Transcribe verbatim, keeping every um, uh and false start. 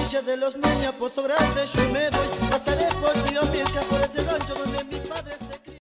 Villa de los Niños, Pozo Grande yo me voy. Pasaré por Río Milka, por ese rancho donde mi padre